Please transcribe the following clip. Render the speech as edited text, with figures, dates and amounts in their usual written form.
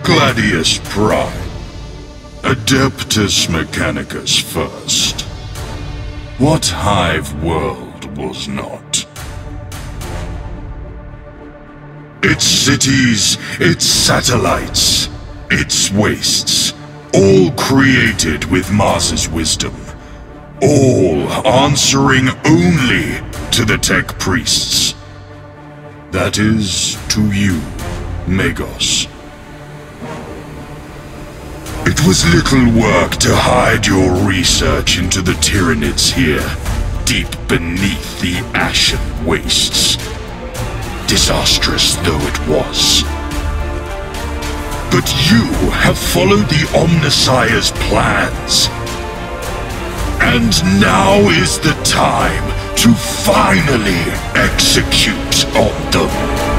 Gladius Prime. Adeptus Mechanicus first. What hive world was not? Its cities, its satellites, its wastes, all created with Mars's wisdom. All answering only to the tech priests. That is, to you, Magos. It was little work to hide your research into the Tyranids here, deep beneath the ashen wastes. Disastrous though it was. But you have followed the Omnissiah's plans. And now is the time to finally execute on them.